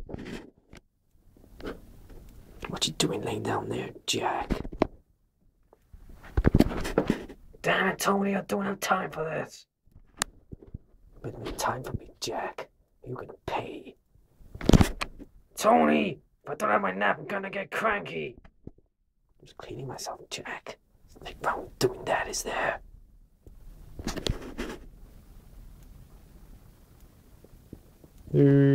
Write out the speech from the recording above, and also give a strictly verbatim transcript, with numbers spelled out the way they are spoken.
What you doing laying down there, Jack? Damn it, Tony, I don't have time for this. But make time for me, Jack. You're gonna pay. Tony, if I don't have my nap, I'm gonna get cranky. I'm just cleaning myself, Jack. There's nothing wrong with doing that, is there? There